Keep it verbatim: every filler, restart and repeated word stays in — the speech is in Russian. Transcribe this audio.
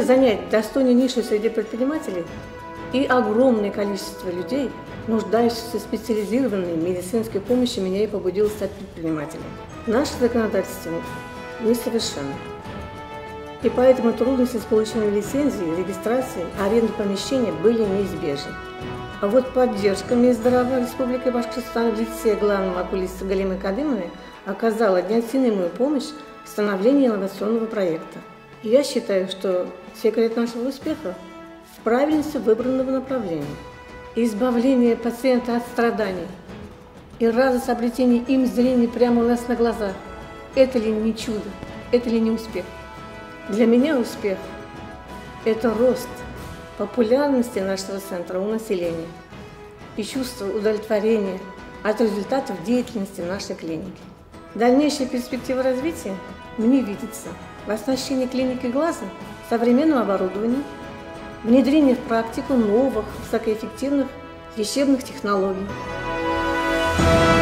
занять достойную нишу среди предпринимателей и огромное количество людей, нуждающихся в специализированной медицинской помощи, меня и побудило стать предпринимателем. Наше законодательство несовершенно. И поэтому трудности с получением лицензии, регистрации, аренды помещения были неизбежны. А вот поддержка Минздрава Республики Башкортостан в лице главного окулиста Галимы Кадымовны оказала неоценимую помощь в становлении инновационного проекта. И я считаю, что секрет нашего успеха в правильности выбранного направления. Избавление пациента от страданий и радость обретения им зрения прямо у нас на глазах. Это ли не чудо? Это ли не успех? Для меня успех – это рост популярности нашего центра у населения и чувство удовлетворения от результатов деятельности нашей клиники. Дальнейшая перспектива развития мне видится в оснащении клиники глаза современным оборудованием, внедрение в практику новых высокоэффективных лечебных технологий.